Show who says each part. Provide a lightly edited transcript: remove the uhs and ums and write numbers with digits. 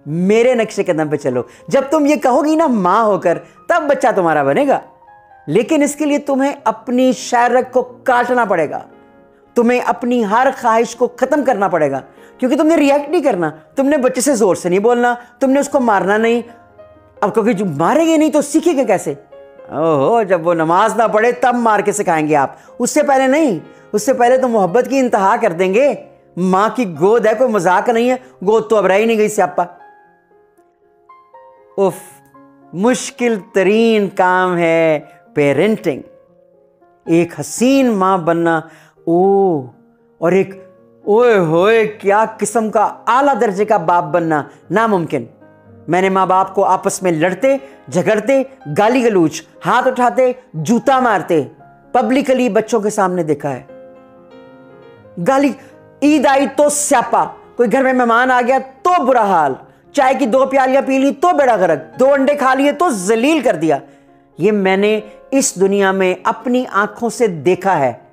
Speaker 1: मेरे नक्शे कदम पे चलो। जब तुम ये कहोगी ना मां होकर, तब बच्चा तुम्हारा बनेगा। लेकिन इसके लिए तुम्हें अपनी शायरक को काटना पड़ेगा, तुम्हें अपनी हर ख्वाहिश को खत्म करना पड़ेगा, क्योंकि तुमने रिएक्ट नहीं करना, तुमने बच्चे से जोर से नहीं बोलना, तुमने उसको मारना नहीं। अब क्योंकि जो मारेंगे नहीं तो सीखेगा कैसे? ओहो, जब वो नमाज ना पढ़े तब मार के सिखाएंगे आप, उससे पहले नहीं। उससे पहले तो मोहब्बत की इंतहा कर देंगे। मां की गोद है, कोई मजाक नहीं है। गोद तो अब रह ही नहीं गई स्यापा। उफ, मुश्किल तरीन काम है पेरेंटिंग। एक हसीन मां बनना, ओ, और एक ओए होए क्या किस्म का आला दर्जे का बाप बनना नामुमकिन। मैंने मां बाप को आपस में लड़ते झगड़ते, गाली गलूच, हाथ उठाते, जूता मारते पब्लिकली बच्चों के सामने देखा है। गाली, ईद आई तो स्यापा, कोई घर में मेहमान आ गया तो बुरा हाल, चाय की 2 प्यालियां पी ली तो बेड़ा गर्क, 2 अंडे खा लिए तो जलील कर दिया। ये मैंने इस दुनिया में अपनी आंखों से देखा है।